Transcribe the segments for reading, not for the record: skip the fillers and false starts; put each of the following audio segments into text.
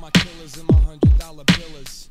my killers and my $100 billers.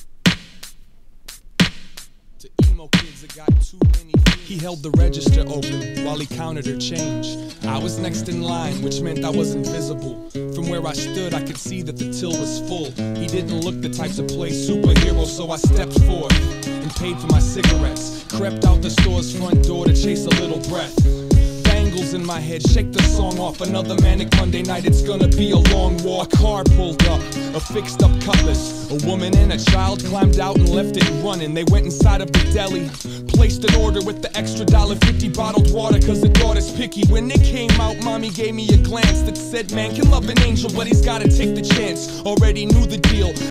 To emo kids that got too many feelings. He held the register open while he counted her change. I was next in line, which meant I was invisible. From where I stood, I could see that the till was full. He didn't look the type to play superhero, so I stepped forth and paid for my cigarettes. Crept out the store's front door to chase a little breath. Bangles in my head, shake the song off. Another manic Monday night, it's gonna be a long walk. A car pulled up, a fixed up cutlass. A woman and a child climbed out and left it running. They went inside of the deli, placed an order with the extra $1.50 bottled water, cause the daughter's picky. When they came out, mommy gave me a glance that said, man can love an angel, but he's gotta take the chance. Already knew the deal.